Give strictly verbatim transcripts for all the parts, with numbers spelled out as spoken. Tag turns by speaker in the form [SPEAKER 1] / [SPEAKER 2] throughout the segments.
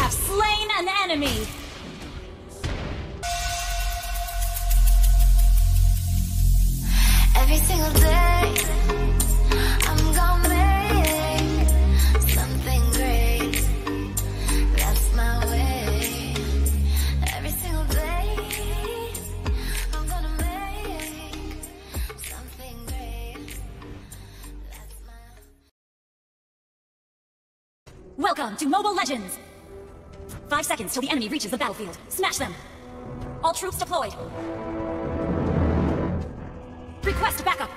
[SPEAKER 1] have slain an enemy!
[SPEAKER 2] Every single day, I'm gonna make something great. That's my way. Every single day, I'm gonna make something great. That's my...
[SPEAKER 1] Welcome to Mobile Legends! Five seconds till the enemy reaches the battlefield. Smash them! All troops deployed. Request backup!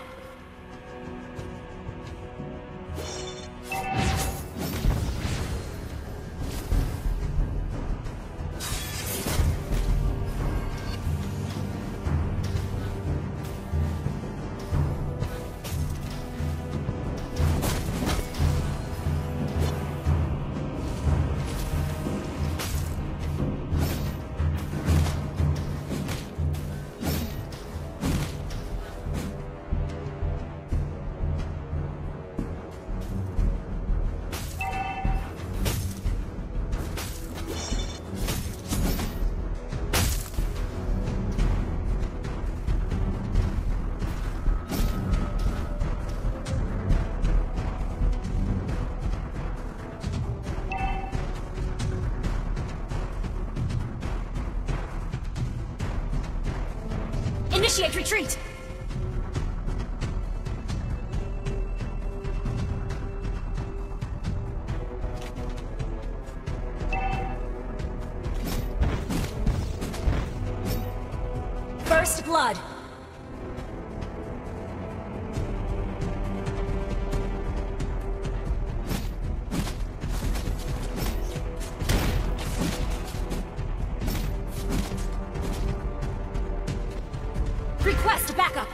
[SPEAKER 1] Initiate retreat! First blood! Request backup!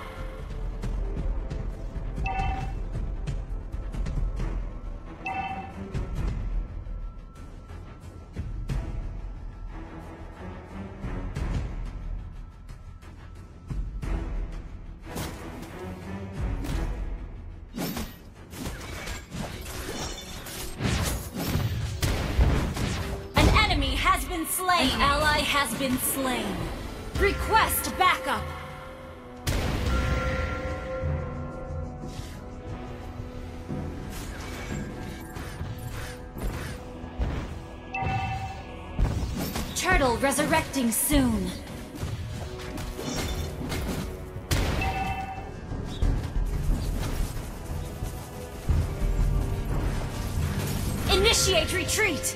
[SPEAKER 1] An enemy has been slain! An ally has been slain! Request backup! Turtle resurrecting soon. Initiate retreat!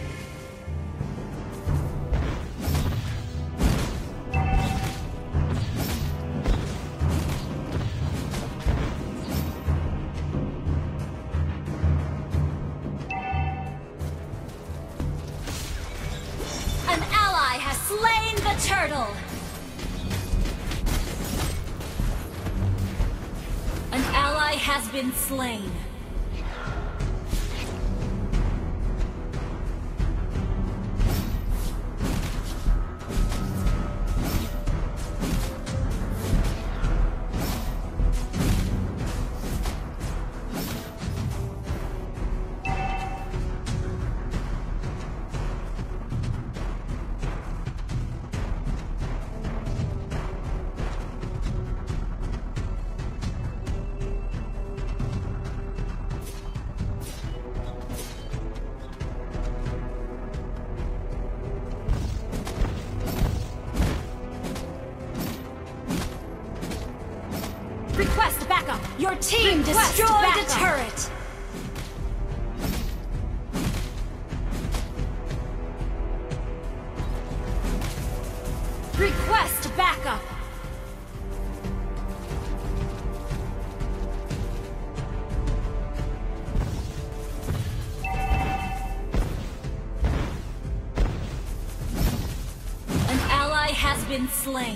[SPEAKER 1] Slain the turtle! An ally has been slain. Request backup! Your team
[SPEAKER 3] Request
[SPEAKER 1] destroyed
[SPEAKER 3] backup.
[SPEAKER 1] a turret! Request backup! An ally has been slain.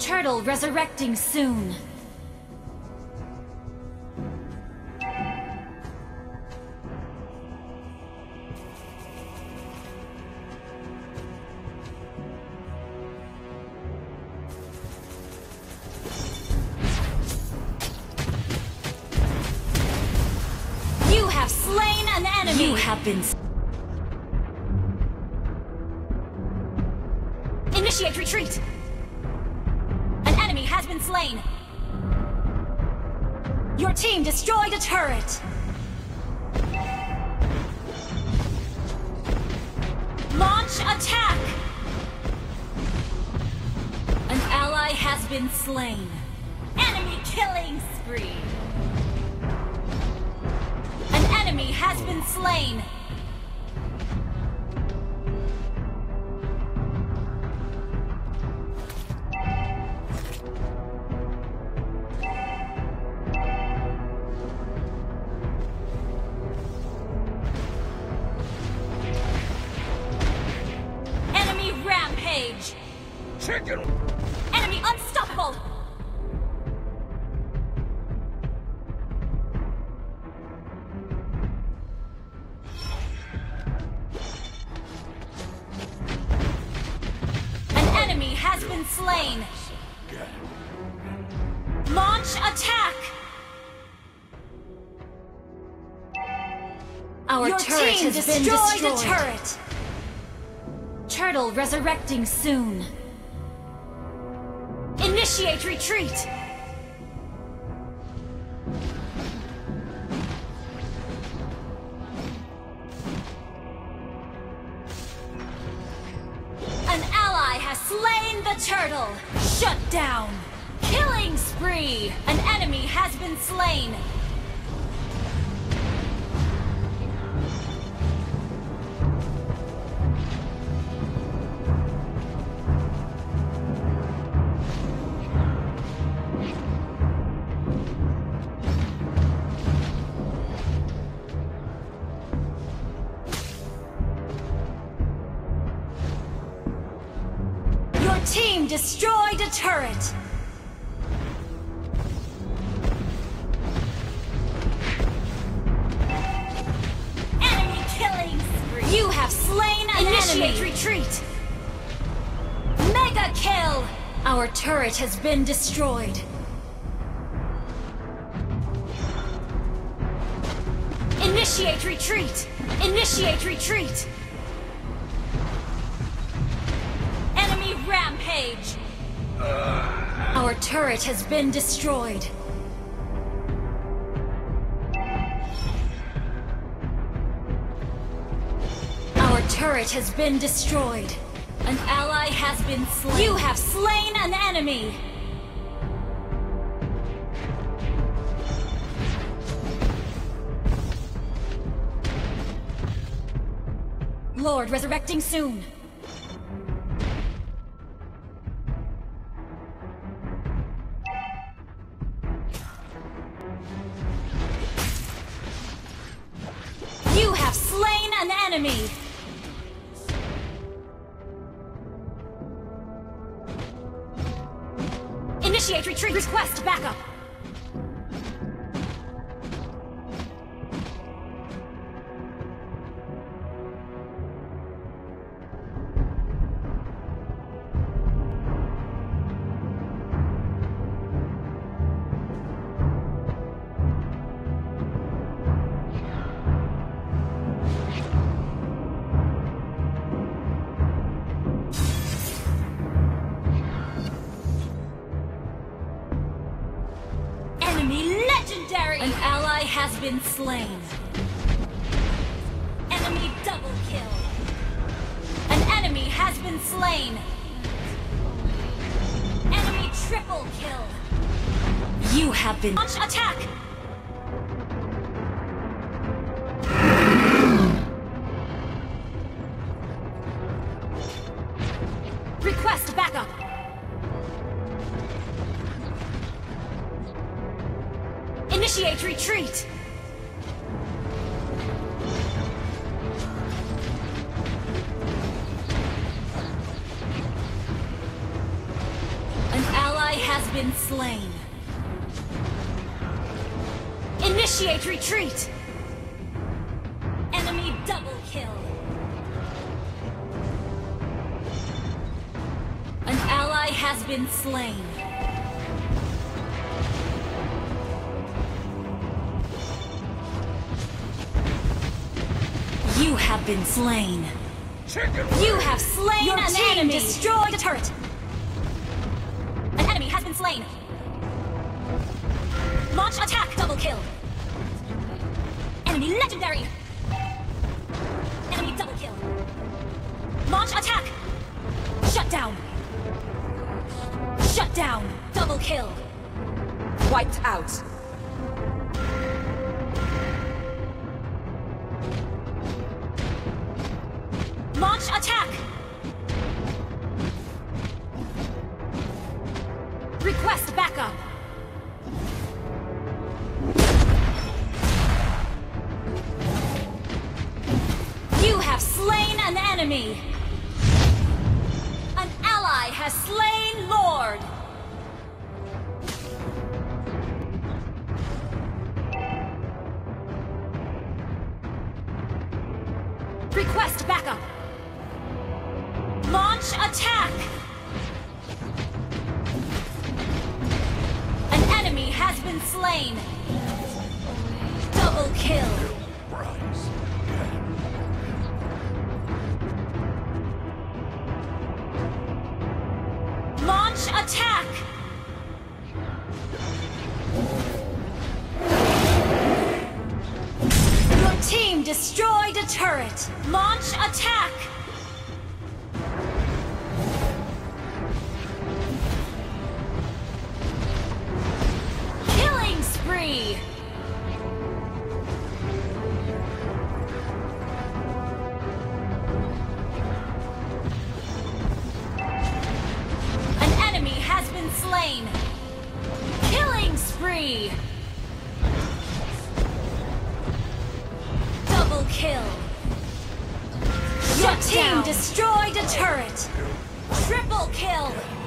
[SPEAKER 1] Turtle resurrecting soon. You have slain an enemy! You have been... Initiate retreat! An enemy has been slain! Your team destroyed a turret! Launch attack! An ally has been slain. Enemy killing spree! An enemy has been slain!
[SPEAKER 3] Chicken!
[SPEAKER 1] Enemy unstoppable! An enemy has been slain! Launch attack! Our
[SPEAKER 4] Your
[SPEAKER 1] turret
[SPEAKER 4] team
[SPEAKER 1] has been
[SPEAKER 4] destroyed
[SPEAKER 1] destroyed.
[SPEAKER 4] a turret!
[SPEAKER 1] Turtle resurrecting soon. Initiate retreat! An ally has slain the turtle! Shut down! Killing spree! An enemy has been slain! Team destroyed a turret! Enemy killing spree! You have slain an Initiate enemy! Retreat! Mega kill! Our turret has been destroyed. Initiate retreat! Initiate retreat! Rampage! Our turret has been destroyed. Our turret has been destroyed. An ally has been slain. You have slain an enemy! Lord resurrecting soon. You have slain an enemy! Initiate retreat! Request backup! An ally has been slain. Enemy double kill. An enemy has been slain. Enemy triple kill. You have been... Launch attack! Request backup! Initiate retreat! An ally has been slain. Initiate retreat! Enemy double kill. An ally has been slain. You have been slain. You have slain Your an team enemy. Destroyed a turret. An enemy has been slain. Launch attack. Double kill. Enemy legendary. Enemy double kill. Launch attack. Shut down. Shut down. Double kill.
[SPEAKER 3] Wiped out.
[SPEAKER 1] Launch attack! Request backup! You have slain an enemy! An ally has slain Lord! Request backup! Launch attack! An enemy has been slain! Double kill! Launch attack! Your team destroyed a turret! Launch attack! Spree! An enemy has been slain! Killing spree! Double kill! Your team destroyed a turret! Triple kill!